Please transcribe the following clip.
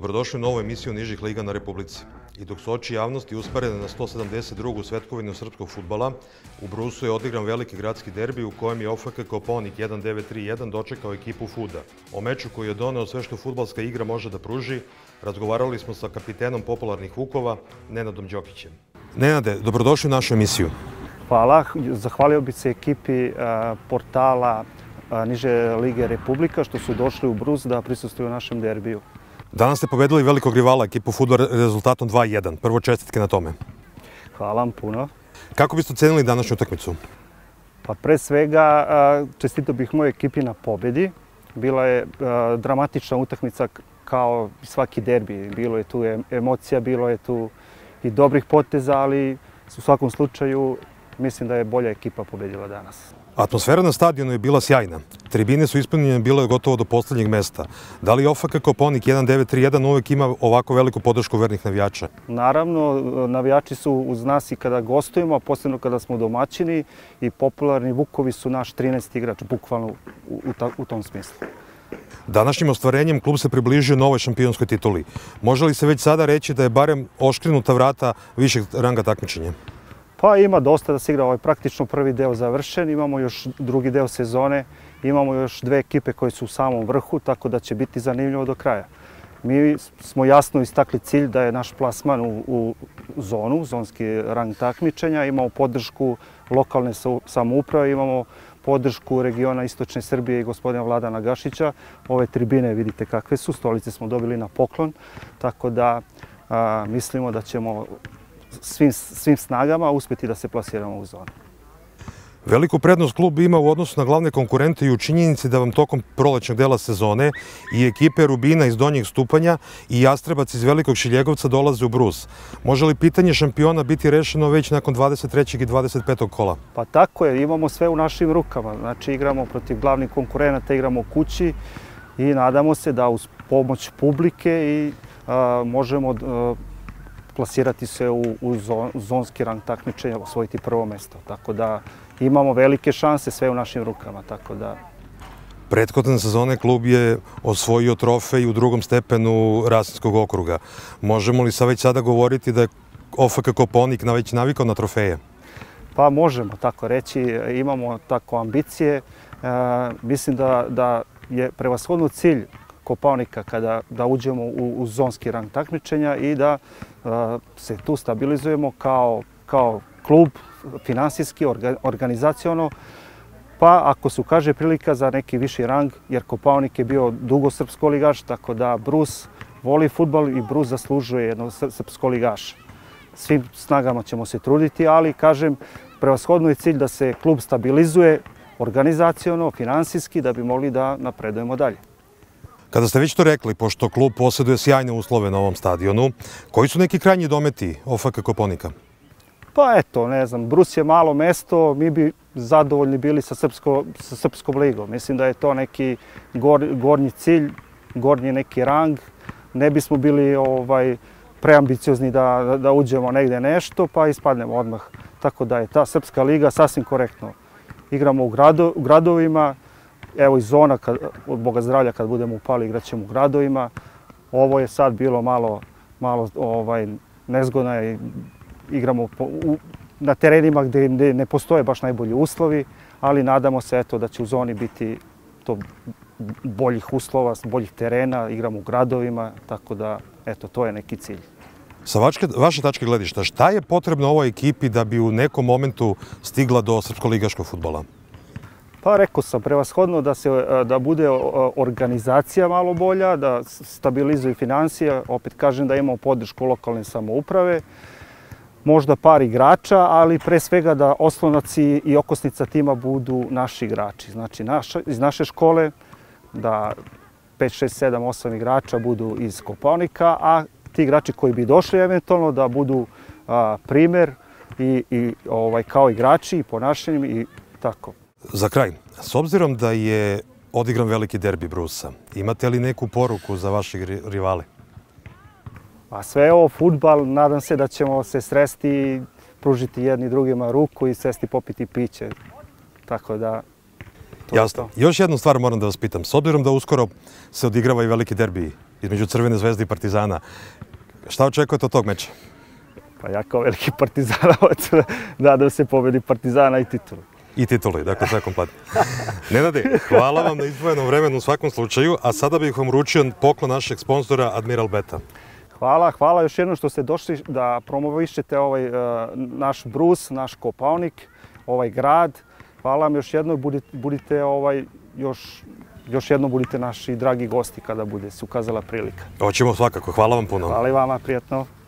Dobrodošli u novu emisiju nižih liga na Republici. I dok su oči javnosti usmerene na 172. svetkovinu srpskog fudbala, u Brusu je odigran veliki gradski derbi u kojem je OFK Kopaonik 1931 dočekao ekipu Fuda. O meču koji je doneo sve što fudbalska igra može da pruži, razgovarali smo sa kapitenom popularnih Vukova, Nenadom Đokićem. Nenade, dobrodošli u našu emisiju. Hvala. Zahvalio bih se ekipi portala Niže lige Republika što su došli u Brus da prisustvuju našem derbiju. Danas ste pobedili velikog rivala, ekipu Fuda, rezultatom 2:1. Prvo čestitke na tome. Hvala vam puno. Kako biste ocenili današnju utakmicu? Pa pre svega čestitao bih mojoj ekipi na pobedi. Bila je dramatična utakmica kao i svaki derbi. Bilo je tu emocija, bilo je tu i dobrih poteza, ali u svakom slučaju mislim da je bolja ekipa pobedila danas. Atmosfera na stadionu je bila sjajna. Tribine su ispunjene bile gotovo do poslednjeg mesta. Da li OFK Kopaonik 1931 uvek ima ovako veliku podršku vernih navijača? Naravno, navijači su uz nas i kada gostujemo, a posebno kada smo domaćini, i popularni Vukovi su naš 13. igrač, bukvalno u tom smislu. Današnjim ostvarenjem klub se približio novoj šampionskoj tituli. Može li se već sada reći da je barem oškrinuta vrata višeg ranga takmičenja? Pa ima dosta da se igra, ovaj praktično prvi deo završen, imamo još drugi deo sezone, imamo još dve ekipe koje su u samom vrhu, tako da će biti zanimljivo do kraja. Mi smo jasno istakli cilj da je naš plasman u zonu, zonski rang takmičenja, imamo podršku lokalne samouprave, imamo podršku regiona Istočne Srbije i gospodina Vladana Gašića. Ove tribine vidite kakve su, stolice smo dobili na poklon, tako da mislimo da ćemo svim snagama uspjeti da se plasiramo u zonu. Veliku prednost klub ima u odnosu na glavne konkurente i u činjenici da vam tokom prolećnog dela sezone i ekipe Rubina iz Donjeg Stupanja i Jastrebac iz Velikog Šiljegovca dolaze u Brus. Može li pitanje šampiona biti rešeno već nakon 23. i 25. kola? Pa tako je, imamo sve u našim rukama. Znači igramo protiv glavnih konkurenata, igramo u kući i nadamo se da uz pomoć publike i možemo plasirati se u zonski rang takmičenja, osvojiti prvo mesto. Tako da imamo velike šanse, sve u našim rukama. Tako da... Prethodne sezone klub je osvojio trofej u drugom stepenu Rasinskog okruga. Možemo li već sada govoriti da je OFK Kopaonik već navikao na trofeje? Pa možemo tako reći, imamo tako ambicije. Mislim da je prevashodno cilj Kopaonika da uđemo u zonski rang takmičenja i da se tu stabilizujemo kao klub, finansijski, organizaciono, pa ako se ukaže prilika za neki viši rang, jer Kopaonik je bio dugo srpskoligaš, tako da Brus voli fudbal i Brus zaslužuje jedno srpskoligaša. Svim snagama ćemo se truditi, ali kažem, prevashodno je cilj da se klub stabilizuje organizaciono, finansijski, da bi mogli da napredujemo dalje. Kada ste već to rekli, pošto klub posjeduje sjajne uslove na ovom stadionu, koji su neki krajnji dometi OFK Kopaonika? Pa eto, ne znam, Brus je malo mesto, mi bi zadovoljni bili sa Srpskom ligom. Mislim da je to neki gornji cilj, gornji neki rang. Ne bismo bili preambiciozni da uđemo negde nešto, pa ispadnemo odmah. Tako da je ta Srpska liga sasvim korektno. Igramo u gradovima, evo i zona, od Boga zdravlja, kad budemo upali, igrat ćemo u gradovima. Ovo je sad bilo malo nezgodno i igramo na terenima gdje ne postoje baš najbolji uslovi, ali nadamo se da će u zoni biti to boljih uslova, boljih terena, igramo u gradovima, tako da to je neki cilj. Sa vaše tačke gledišta, šta je potrebno ovoj ekipi da bi u nekom momentu stigla do srpsko-ligaškog fudbala? Pa rekao sam, prevashodno da bude organizacija malo bolja, da stabilizuju financije, opet kažem da imamo podršku lokalne samouprave, možda par igrača, ali pre svega da oslonac i okosnica tima budu naši igrači. Znači iz naše škole da 5, 6, 7, 8 igrača budu iz Kopaonika, a ti igrači koji bi došli eventualno da budu primer i kao igrači i ponašanjem i tako. Za kraj, s obzirom da je odigran veliki derbi Brusa, imate li neku poruku za vaše rivale? Pa sve je ovo fudbal, nadam se da ćemo se sresti, pružiti jedni drugima ruku i sesti popiti piće. Tako da... Jasno. Još jednu stvar moram da vas pitam. S obzirom da uskoro se odigrava i veliki derbi između Crvene zvezde i Partizana. Šta očekujete od tog meča? Pa ja kao veliki partizanovac nadam se pobedi Partizana i titulu. I tituli, dakle sve kompletno. Nenade, hvala vam na izdvojenom vremenu u svakom slučaju, a sada bih vam uručio poklon našeg sponzora Admiral Beta. Hvala još jednom što ste došli da promovišete ovaj naš Brus, naš Kopaonik, ovaj grad. Hvala vam još jednom, budite još jednom budite naši dragi gosti kada bude se ukazala prilika. Hoćemo svakako, hvala vam puno. Hvala i vama, prijatno.